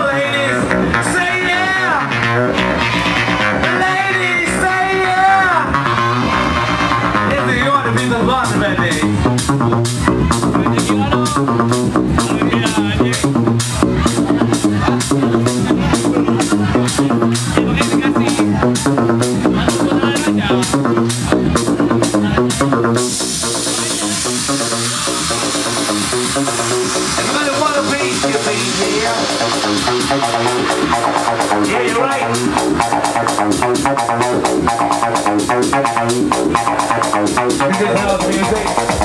on, ladies. Say yeah. Ladies, say yeah. If you want to be the boss, baby. Everybody wanna be here. Yeah, you're right. This is house music.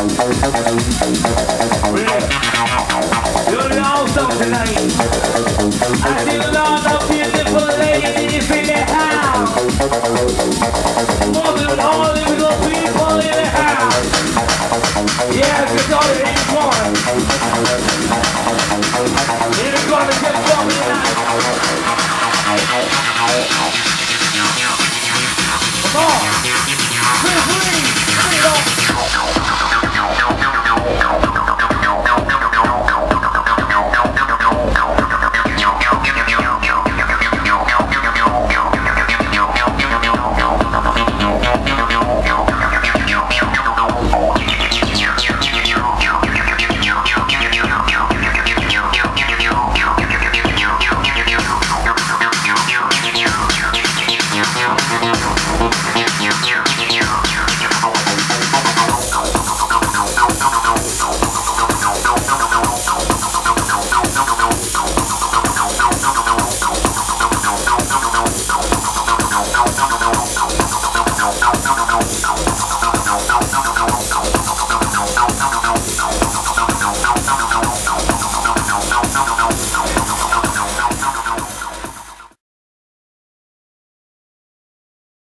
You're awesome tonight. I see a lot of beautiful ladies in the house. More than all the little people in the house. Yes, it's all it is one. It's gonna get going tonight.